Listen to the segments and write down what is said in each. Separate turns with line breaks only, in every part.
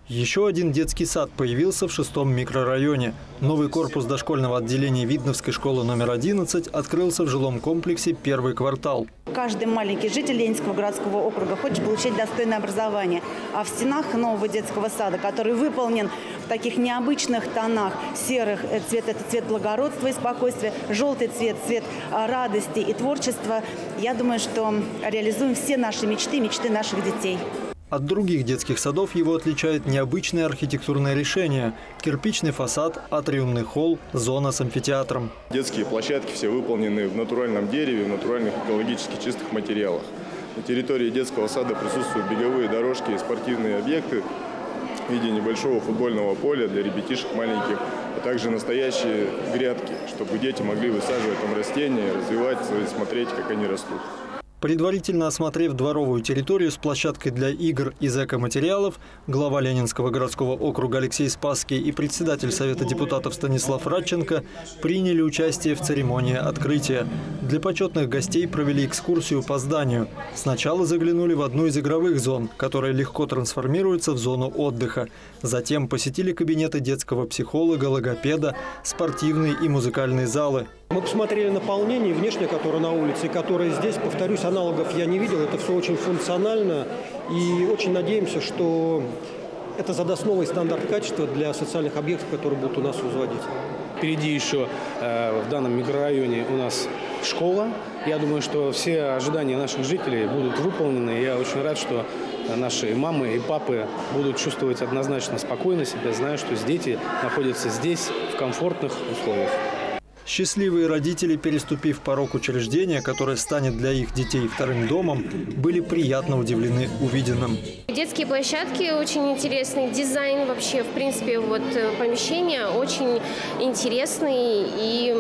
Еще один детский сад появился в 6-м микрорайоне. Новый корпус дошкольного отделения Видновской школы номер 11 открылся в жилом комплексе «Первый квартал».
Каждый маленький житель Ленинского городского округа хочет получить достойное образование. А в стенах нового детского сада, который выполнен в таких необычных тонах, серых цвет – это цвет благородства и спокойствия, желтый цвет – цвет радости и творчества, я думаю, что реализуем все наши мечты, мечты наших детей.
От других детских садов его отличает необычное архитектурное решение – кирпичный фасад, атриумный холл, зона с амфитеатром.
Детские площадки все выполнены в натуральном дереве, в натуральных экологически чистых материалах. На территории детского сада присутствуют беговые дорожки и спортивные объекты в виде небольшого футбольного поля для ребятишек маленьких, а также настоящие грядки, чтобы дети могли высаживать там растения, развивать, смотреть, как они растут.
Предварительно осмотрев дворовую территорию с площадкой для игр из экоматериалов, глава Ленинского городского округа Алексей Спасский и председатель Совета депутатов Станислав Радченко приняли участие в церемонии открытия. Для почетных гостей провели экскурсию по зданию. Сначала заглянули в одну из игровых зон, которая легко трансформируется в зону отдыха. Затем посетили кабинеты детского психолога, логопеда, спортивные и музыкальные залы.
Мы посмотрели наполнение внешнее, которое на улице, и которое здесь, повторюсь, аналогов я не видел. Это все очень функционально. И очень надеемся, что это задаст новый стандарт качества для социальных объектов, которые будут у нас возводить.
Впереди еще в данном микрорайоне у нас школа. Я думаю, что все ожидания наших жителей будут выполнены. Я очень рад, что наши мамы и папы будут чувствовать однозначно спокойно себя, зная, что дети находятся здесь в комфортных условиях.
Счастливые родители, переступив порог учреждения, которое станет для их детей вторым домом, были приятно удивлены увиденным.
Детские площадки очень интересный, дизайн вообще, в принципе, вот помещение очень интересный и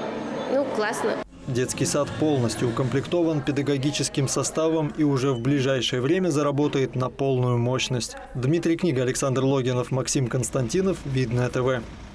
классно.
Детский сад полностью укомплектован педагогическим составом и уже в ближайшее время заработает на полную мощность. Дмитрий Книга, Александр Логинов, Максим Константинов, Видное ТВ.